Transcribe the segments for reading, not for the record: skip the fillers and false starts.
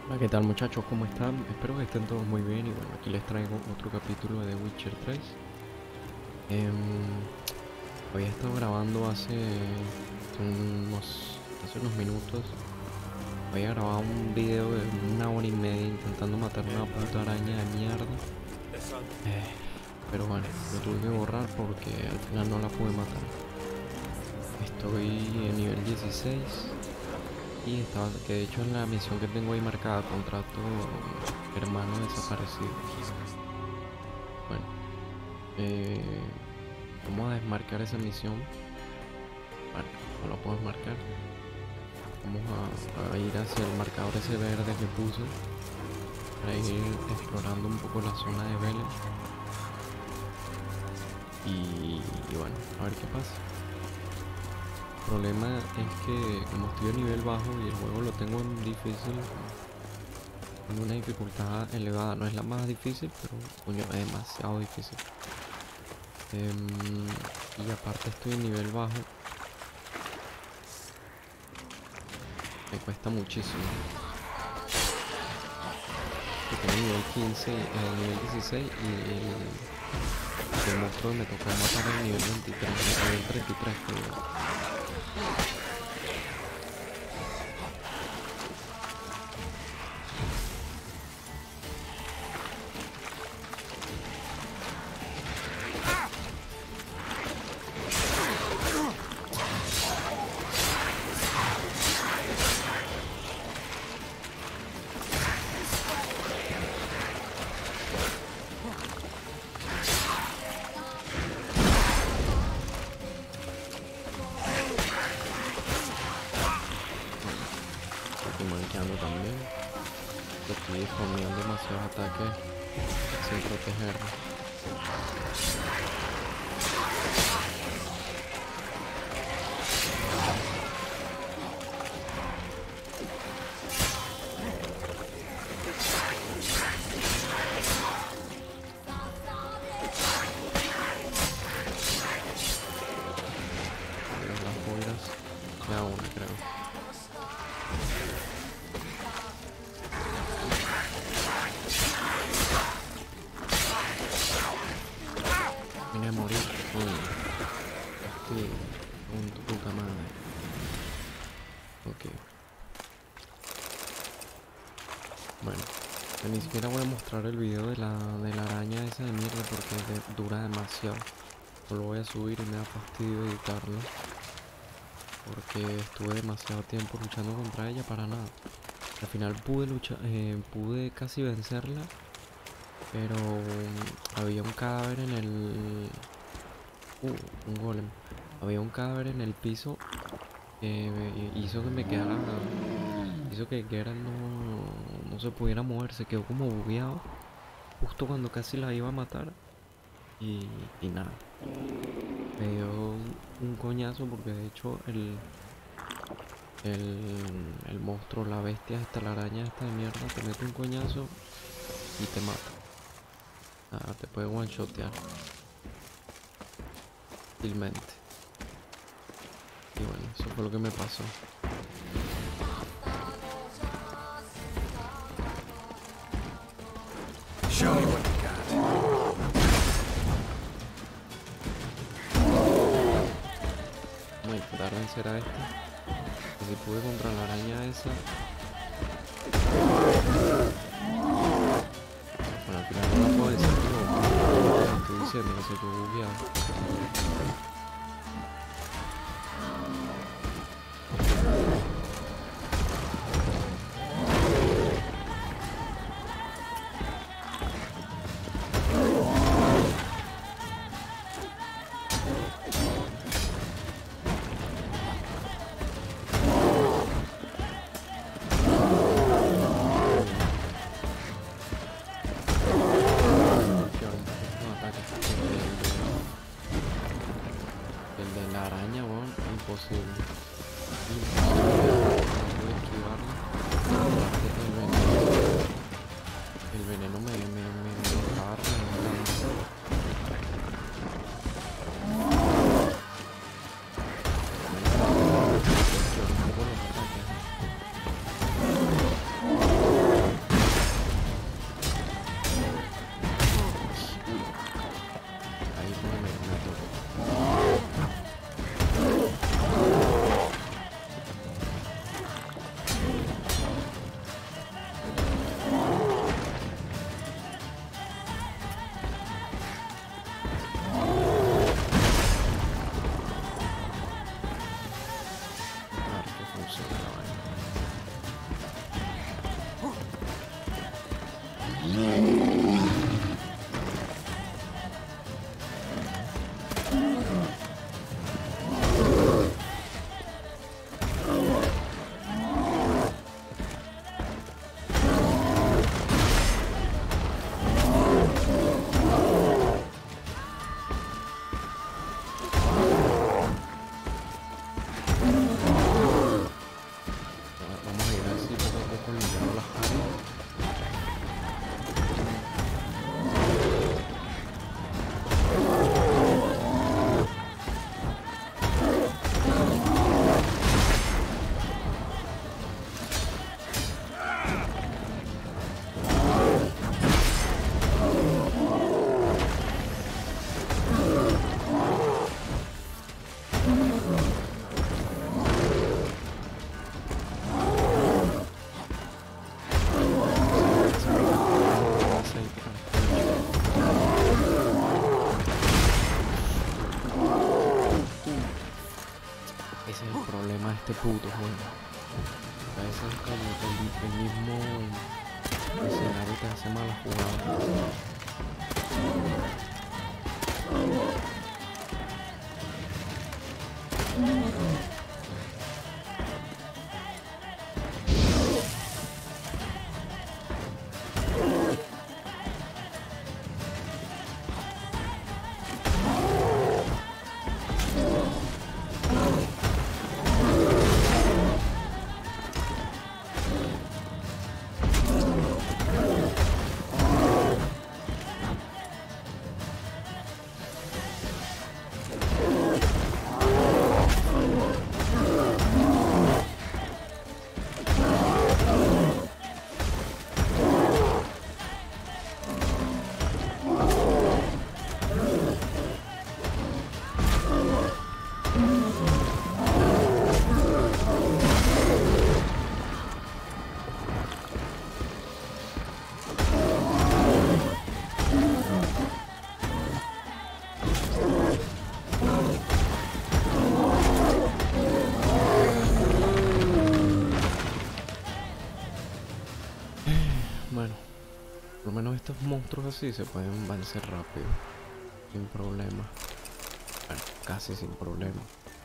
Hola, ¿qué tal muchachos? ¿Cómo están? Espero que estén todos muy bien y bueno, aquí les traigo otro capítulo de Witcher 3. Em, Había estado grabando hace unos minutos. Había grabado un video de 1 hora y media intentando matar una puta araña de mierda. Eh, pero bueno, lo tuve que borrar porque al final no la pude matar. Estoy en nivel 16 y que de hecho es la misión que tengo ahí marcada, contrato hermano desaparecido. Bueno, eh, vamos a desmarcar esa misión. Bueno, no la puedo marcar. Vamos a ir hacia el marcador ese verde que puse para ir explorando un poco la zona de Velen. Y bueno, a ver qué pasa. El problema es que como estoy a nivel bajo y el juego lo tengo en difícil, en una dificultad elevada, no es la más difícil, pero coño, es demasiado difícil. Y aparte estoy en nivel bajo, me cuesta muchísimo. Porque tengo nivel 15, nivel 16 y el monstruo me tocó matar en nivel 23, nivel 33 creo. Estoy manqueando también. Estoy spameando demasiados ataques sin protegerme. Las boiras, queda una creo. Vine a morir. Sí, con tu puta madre. Ok. Bueno, ni siquiera voy a mostrar el video de la araña esa de mierda porque dura demasiado. No lo voy a subir y me da fastidio editarlo. Porque estuve demasiado tiempo luchando contra ella para nada. Al final pude casi vencerla, pero había un cadáver en el... un golem. Había un cadáver en el piso que hizo que me quedara... Hizo que Geralt no se pudiera mover, se quedó como bugueado justo cuando casi la iba a matar y nada. Me dio un coñazo porque de hecho el monstruo, la bestia esta, la araña esta de mierda, te mete un coñazo y te mata. Nada, te puede one-shotear fácilmente. Y bueno, eso fue lo que me pasó. Show me what you got. Voy a intentar vencer a este. Y si pude contra la araña esa. Bueno, al final no la puedo decir, pero estoy diciendo que se quedó bugueado. Vamos a ir así poco a poco limpiando las áreas. Ese es el problema de este puto juego. A veces el mismo escenario te hace malas jugadas. Bueno, por lo menos estos monstruos así se pueden vencer rápido, sin problema. Bueno, casi sin problema.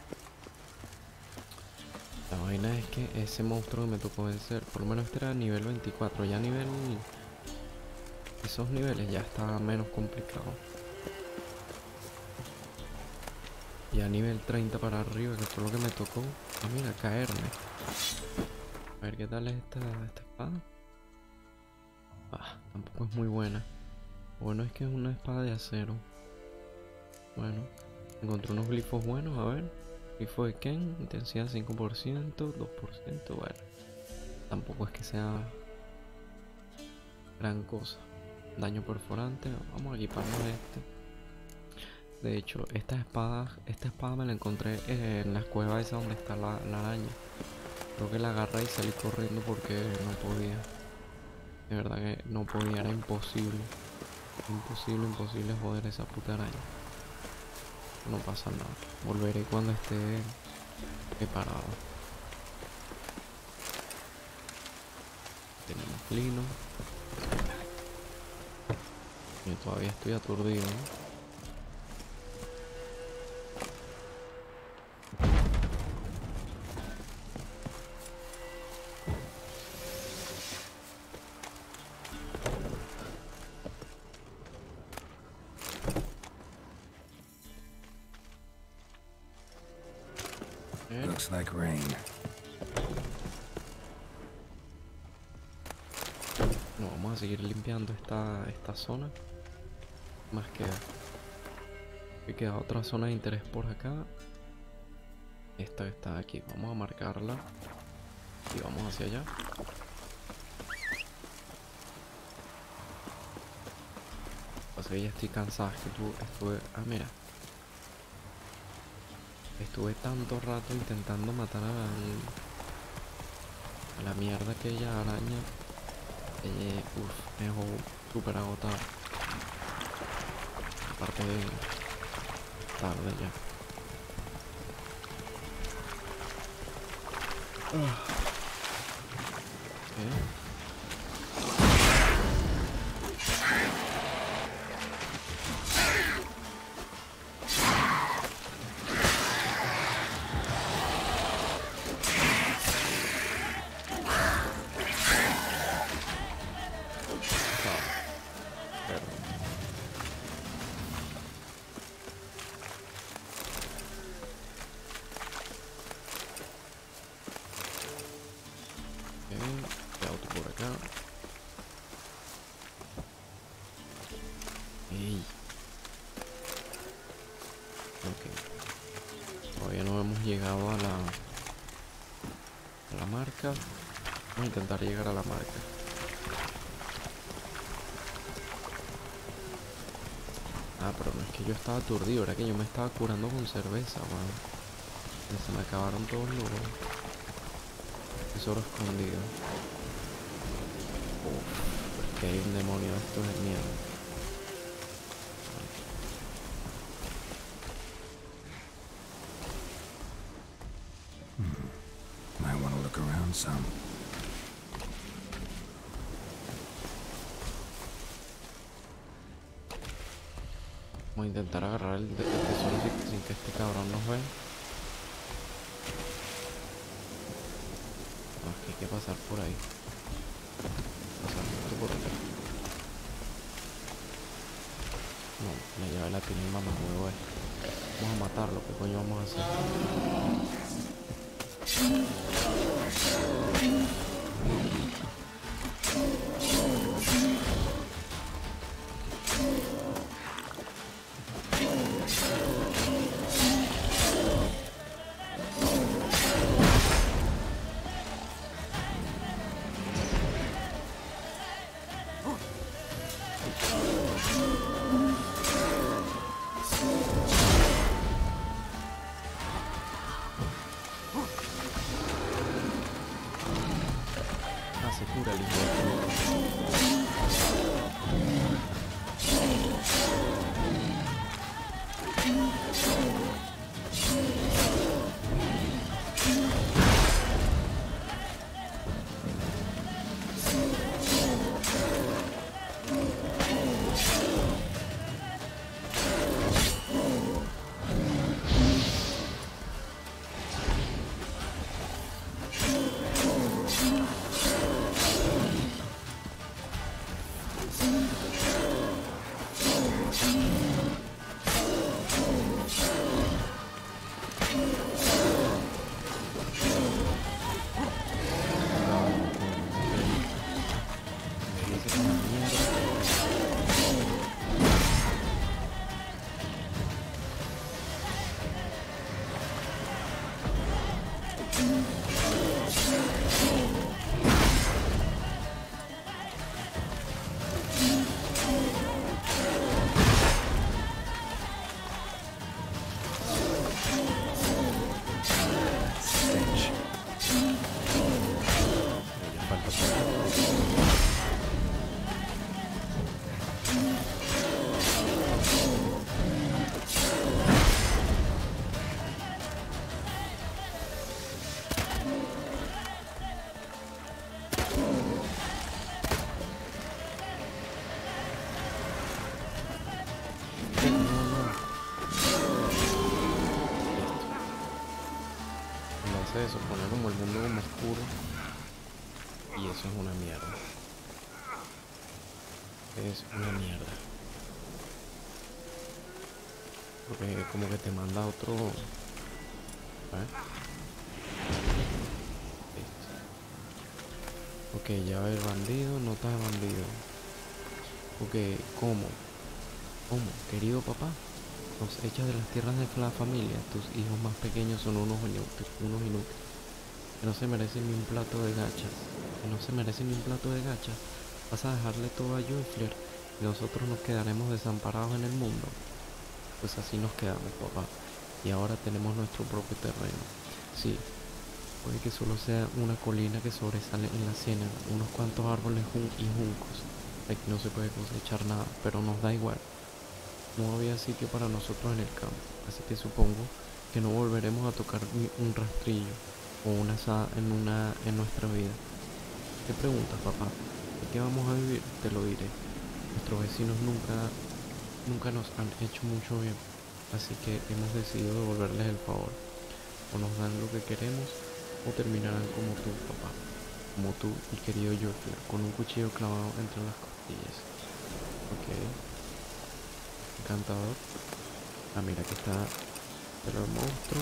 La vaina es que ese monstruo que me tocó vencer, por lo menos este era nivel 24, ya nivel... esos niveles ya está menos complicado. Ya nivel 30 para arriba, que fue lo que me tocó. Ah, mira, caerme. A ver qué tal es esta espada. Ah, tampoco es muy buena. Bueno, es que es una espada de acero. Bueno, encontré unos glifos buenos, a ver. Glifo de Ken, intensidad 5%, 2%, bueno. Tampoco es que sea gran cosa. Daño perforante, vamos a equiparnos este. De hecho, esta espada me la encontré en la cueva esa donde está la araña. Creo que la agarré y salí corriendo porque no podía. De verdad que no podía, era imposible. Imposible joder esa puta araña. No pasa nada. Volveré cuando esté preparado. Tenemos lino. Yo todavía estoy aturdido, ¿no? Looks like rain. No, vamos a seguir limpiando esta zona. Más que queda otra zona de interés por acá. Esta que está aquí, vamos a marcarla y vamos hacia allá. Pasa que ya estoy cansado, es que estuve... Ah, mira. Estuve tanto rato intentando matar a la mierda aquella araña. Me dejó súper agotado. Aparte de tarde ya. hay auto por acá. Ey. Ok. Todavía no hemos llegado a la marca. Vamos a intentar llegar a la marca. Ah, pero no es que yo estaba aturdido, era que yo me estaba curando con cerveza, weón. Y se me acabaron todos los tesoros escondidos. Uf, es que hay un demonio de estos de miedo. Might want to look around some. Vamos a intentar agarrar el tesoro sin que este cabrón nos vea. No, es que hay que pasar por ahí. Pasar justo por acá. No, la llave la tiene el mamahuevo este. Vamos a matarlo, ¿qué coño vamos a hacer? Ah, se cura el hijo de puta. Stench. Ya falta poco. No hace eso, pone como el mundo como oscuro. Y eso es una mierda. Es una mierda. Porque como que te manda a otro. ¿Eh? Listo. Ok, ya va el bandido, nota de bandido. Ok, ¿cómo? ¿Cómo? Querido papá, nos echas de las tierras de la familia. Tus hijos más pequeños son unos inútiles. Que no se merecen ni un plato de gachas. Que no se merecen ni un plato de gachas. Vas a dejarle todo a Joyfler y nosotros nos quedaremos desamparados en el mundo. Pues así nos quedamos, papá. Y ahora tenemos nuestro propio terreno. Sí, puede que solo sea una colina que sobresale en la ciénaga, unos cuantos árboles y juncos. Aquí no se puede cosechar nada, pero nos da igual. No había sitio para nosotros en el campo, así que supongo que no volveremos a tocar ni un rastrillo o una asada en nuestra vida. ¿Qué preguntas, papá? ¿De qué vamos a vivir? Te lo diré. Nuestros vecinos nunca nos han hecho mucho bien, así que hemos decidido devolverles el favor. O nos dan lo que queremos, o terminarán como tú, papá. Como tú, el querido Joffrey, con un cuchillo clavado entre las costillas. Ok, encantador. Ah, mira, aquí está el monstruo.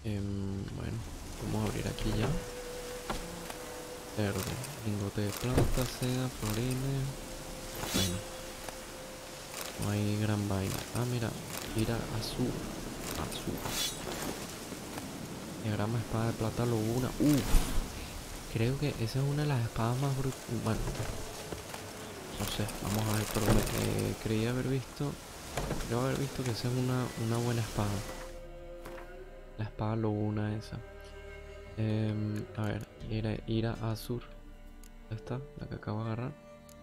Bueno, vamos a abrir aquí ya. Verde, lingote de plata, seda, florines. Bueno, no hay gran vaina. Ah, mira, ira azul. Azul. Diagrama espada de plata lobuna. Creo que esa es una de las espadas más brutales. Bueno, no sé, vamos a ver, pero creí haber visto. Creo haber visto que esa es una buena espada. La espada lobuna esa. A ver, ira azul. ¿Dónde está? La que acabo de agarrar.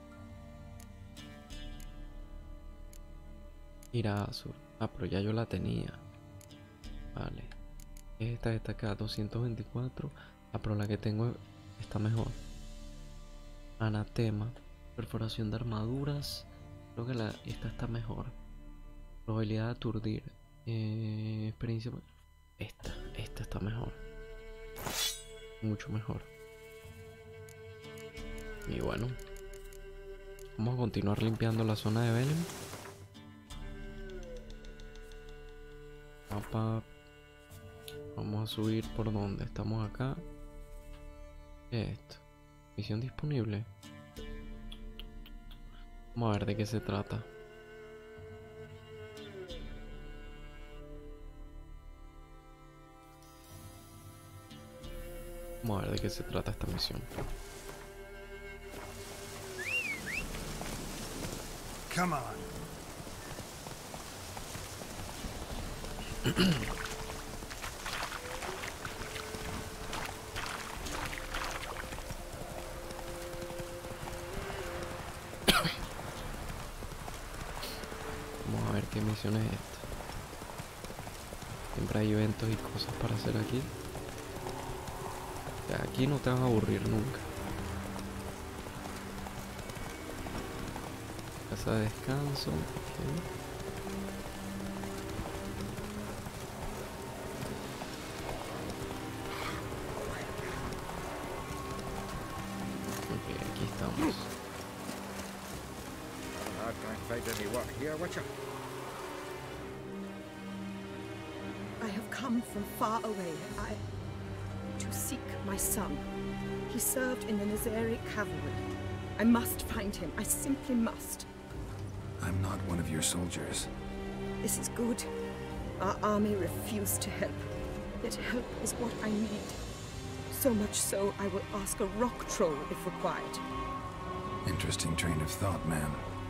Ira azul. Ah, pero ya yo la tenía. Vale. Esta acá, 224. Ah, pero la que tengo está mejor. Anatema. Perforación de armaduras. Creo que esta está mejor. Probabilidad de aturdir. Experiencia. Esta está mejor. Mucho mejor. Y bueno. Vamos a continuar limpiando la zona de Belém. Mapa. Vamos a subir por donde estamos acá. Esto. Misión disponible. Vamos a ver de qué se trata. Vamos a ver de qué se trata esta misión. Come on. Vamos a ver qué misión es esta. Siempre hay eventos y cosas para hacer aquí. O sea, aquí no te vas a aburrir nunca. Casa de descanso. Ok, aquí estamos. I can't find any work here, Witcher. I have come from far away. To seek my son. He served in the Nazari cavalry. I must find him. I simply must. I'm not one of your soldiers. This is good. Our army refused to help. Yet help is what I need. So much so, I will ask a rock troll if required. Interesting train of thought, ma'am.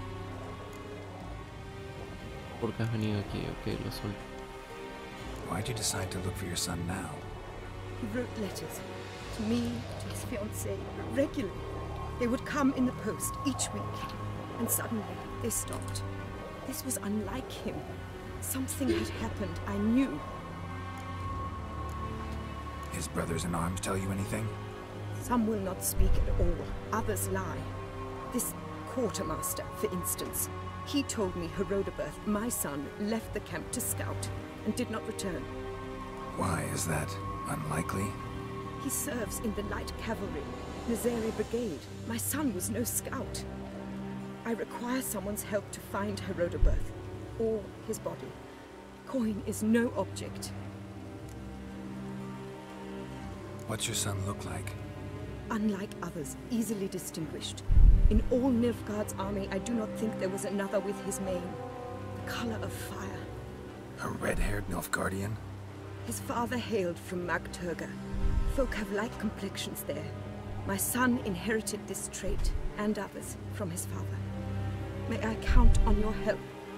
¿Por qué has venido aquí? Ok, lo suelto. Why'd you decide to look for your son now? He wrote letters to me, to his fiancée, regularly. They would come in the post each week, and suddenly they stopped. This was unlike him. Something had happened, I knew. His brothers in arms tell you anything? Some will not speak at all, others lie. This quartermaster, for instance, he told me Herodoberth, my son, left the camp to scout and did not return. Why is that? Unlikely? He serves in the light cavalry, Nazari Brigade. My son was no scout. I require someone's help to find Herodoberth, or his body. Coin is no object. What's your son look like? Unlike others, easily distinguished. In all Nilfgaard's army, I do not think there was another with his mane. The color of fire. A red-haired Nilfgaardian? His father hailed from Magturga. Folk have light complexions there. My son inherited this trait, and others, from his father. May I count on your help?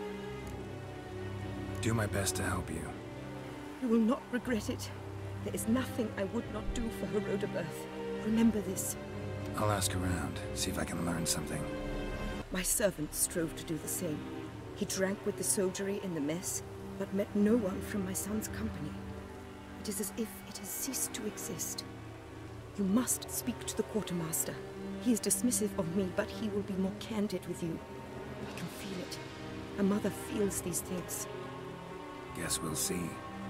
Do my best to help you. You will not regret it. There is nothing I would not do for Herodoberth. Remember this. I'll ask around, see if I can learn something. My servant strove to do the same. He drank with the soldiery in the mess, but met no one from my son's company. It is as if it has ceased to exist. You must speak to the quartermaster. He is dismissive of me, but he will be more candid with you. I can feel it. A mother feels these things. Guess we'll see.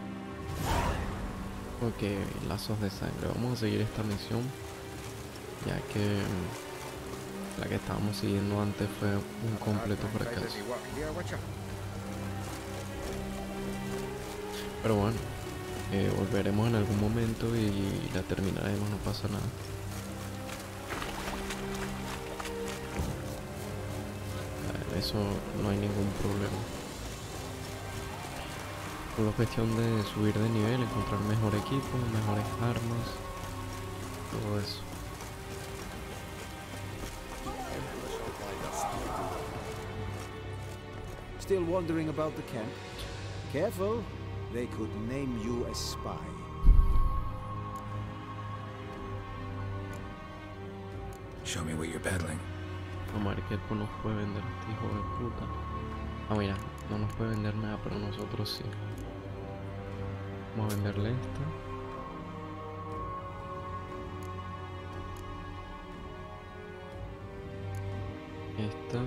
Ok, lazos de sangre. Vamos a seguir esta misión, ya que la que estábamos siguiendo antes fue un completo fracaso. Pero bueno, Volveremos en algún momento y la terminaremos, no pasa nada. Eso no hay ningún problema. Solo cuestión de subir de nivel, encontrar mejor equipo, mejores armas, todo eso. Still wondering about the camp? Careful, they could name you a spy. Show me what you're peddling. A Marquette nos puede vender este hijo de puta. Ah, mira, no nos puede vender nada, pero nosotros sí. Vamos a venderle esta. Esta.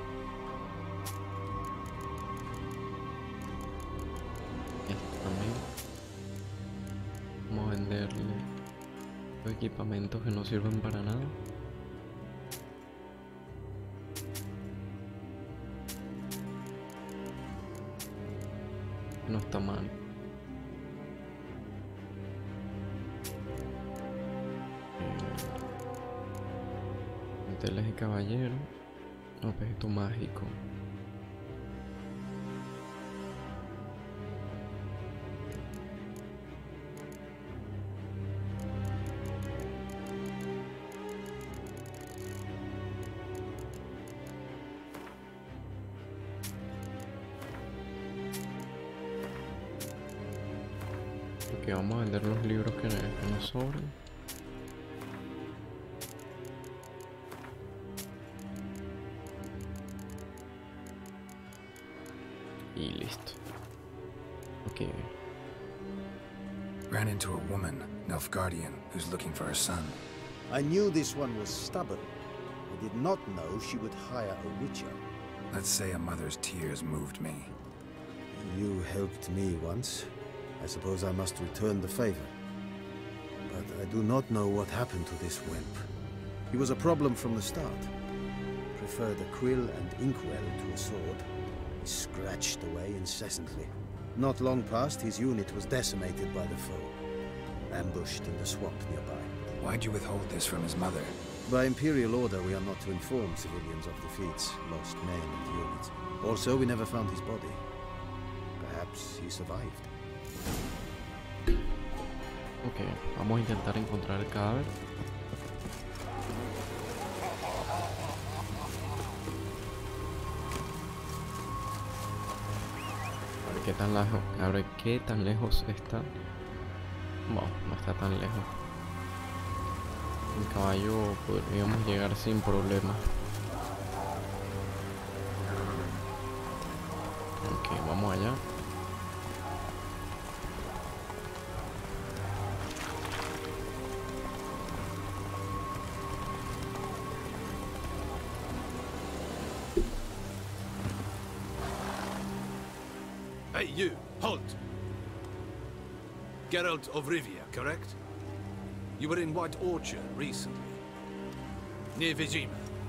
Esta también. Vamos a venderle los equipamientos que no sirven para nada. No está mal. Teles de caballero. Objeto mágico. Ok, vamos a vender los libros que nos sobran. Y listo. Ok. Ran into a woman, Nilfgaardian, who's looking for her son. I knew this one was stubborn. I did not know she would hire a witcher. Let's say a mother's tears moved me. You helped me once. I suppose I must return the favor. But I do not know what happened to this whelp. He was a problem from the start. Preferred a quill and inkwell to a sword. He scratched away incessantly. Not long past, his unit was decimated by the foe. Ambushed in the swamp nearby. Why'd you withhold this from his mother? By Imperial order, we are not to inform civilians of defeats, lost men and units. Also, we never found his body. Perhaps he survived. Ok, vamos a intentar encontrar el cadáver. A ver qué tan lejos, a ver qué tan lejos está. Bueno, no está tan lejos. En caballo podríamos llegar sin problema. Ok, vamos allá. Hey, you! Halt! Geralt of Rivia, correct? You were in White Orchard recently. Near Vizima.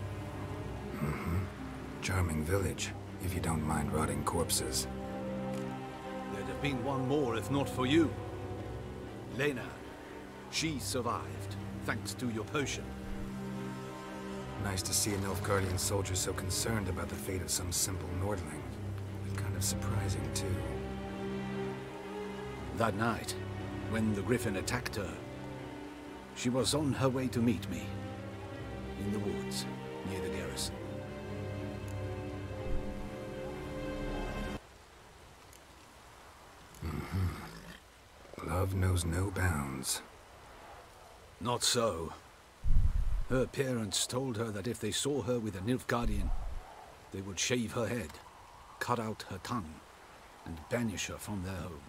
Charming village, if you don't mind rotting corpses. There'd have been one more if not for you. Lena. She survived, thanks to your potion. Nice to see a Nilfgaardian soldier so concerned about the fate of some simple Nordling. Kind of surprising, too. That night, when the Griffin attacked her, she was on her way to meet me. In the woods, near the garrison. Love knows no bounds. Not so. Her parents told her that if they saw her with a Nilfgaardian, they would shave her head, cut out her tongue, and banish her from their home.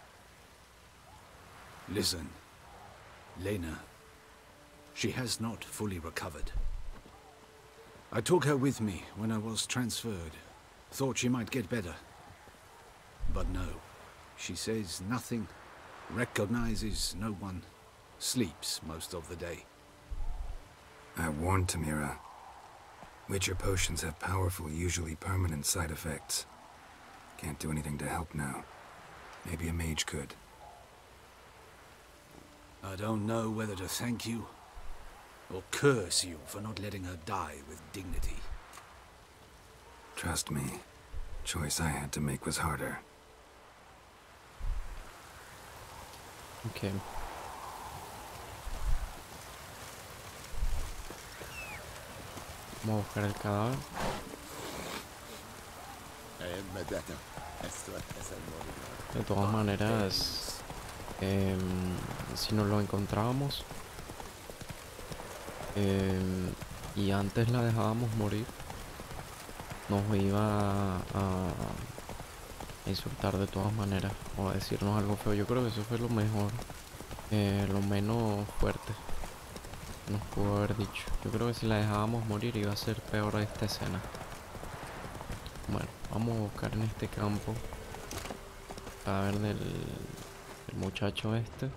Listen, Lena, she has not fully recovered. I took her with me when I was transferred. Thought she might get better. But no, she says nothing, recognizes no one, sleeps most of the day. I warned Tamira. Witcher potions have powerful, usually permanent side effects. Can't do anything to help now. Maybe a mage could. I don't know whether to thank you or curse you for not letting her die with dignity. Trust me, choice I had to make was harder. Ok. Vamos a buscar el cadáver. De todas maneras, si nos lo encontrábamos y antes la dejábamos morir, nos iba a insultar de todas maneras o a decirnos algo feo. Yo creo que eso fue lo mejor, lo menos fuerte que nos pudo haber dicho. Yo creo que si la dejábamos morir iba a ser peor esta escena. Bueno, vamos a buscar en este campo a ver del muchacho este.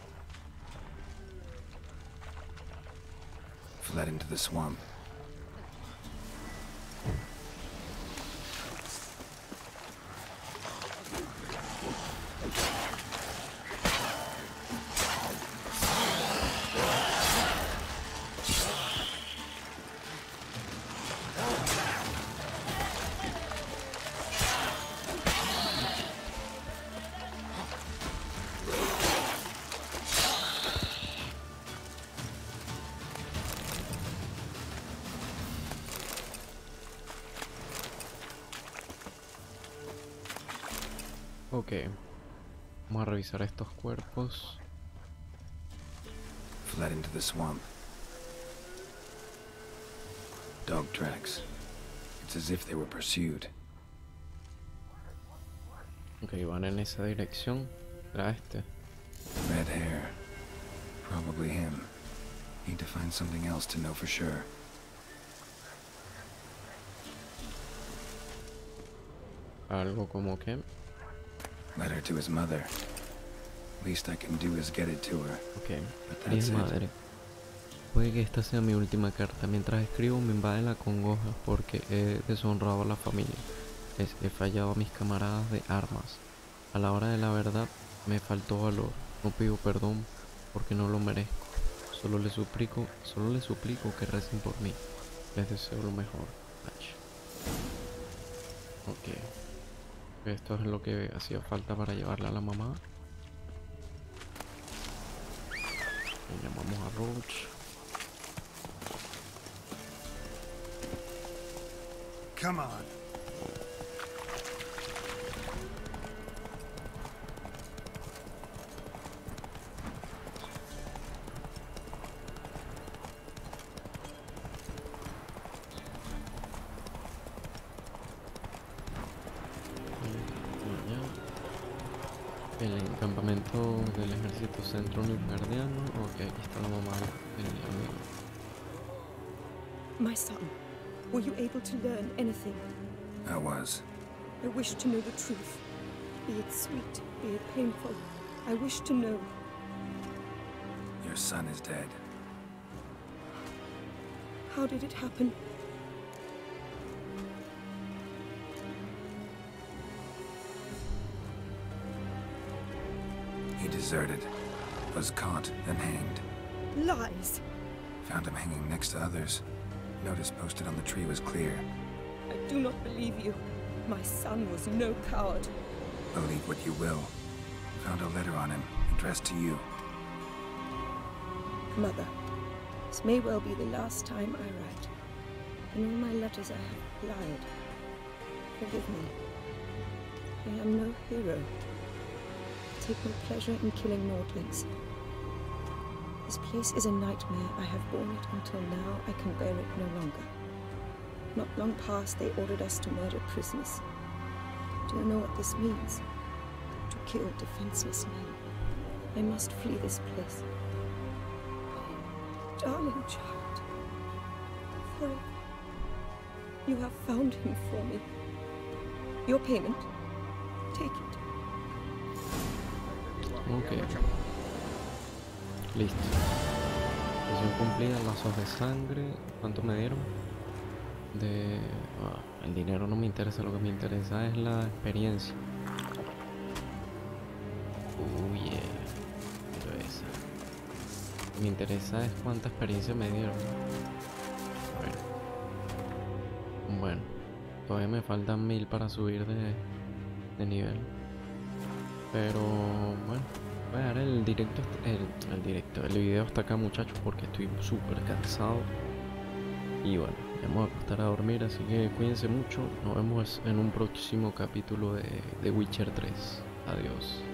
Fled into the swamp. Ok, vamos a revisar estos cuerpos. Fled into the swamp. Dog tracks. It's as if they were pursued. Ok, van en esa dirección. Era este. Red hair. Probably him. Need to find something else to know for sure. Algo como que... Letter to his mother. Least I can do is get it to her. Ok, But mi that's it. madre. Puede que esta sea mi última carta. Mientras escribo me invade la congoja porque he deshonrado a la familia. He fallado a mis camaradas de armas. A la hora de la verdad me faltó valor. No pido perdón porque no lo merezco. Solo les suplico que recen por mí. Les deseo lo mejor. H. Ok. Esto es lo que hacía falta para llevarla a la mamá. Le llamamos a Roach. Come on. El campamento del ejército centro nilfgaardiano. Ok, aquí está la mamá del amigo. My son, were you able to learn anything? I was. I wish to know the truth. Be it sweet, be it painful. I wish to know. Your son is dead. How did it happen? He deserted. Was caught and hanged. Lies! Found him hanging next to others. Notice posted on the tree was clear. I do not believe you. My son was no coward. Believe what you will. Found a letter on him, addressed to you. Mother, this may well be the last time I write. In all my letters I have lied. Forgive me. I am no hero. I take no pleasure in killing Nordlings. This place is a nightmare. I have borne it until now. I can bear it no longer. Not long past, they ordered us to murder prisoners. Do you know what this means? To kill defenseless men. I must flee this place. Darling child, forever. You have found him for me. Your payment, take it. Ok. Listo. Misión cumplida, lazos de sangre. ¿Cuánto me dieron? El dinero no me interesa, lo que me interesa es la experiencia. Yeah. Pero esa. Me interesa es cuánta experiencia me dieron. A ver. Bueno, todavía me faltan 1000 para subir de nivel. Pero bueno, voy a dar el directo, el video hasta acá, muchachos, porque estoy súper cansado. Y bueno, ya me voy a acostar a dormir, así que cuídense mucho. Nos vemos en un próximo capítulo de Witcher 3. Adiós.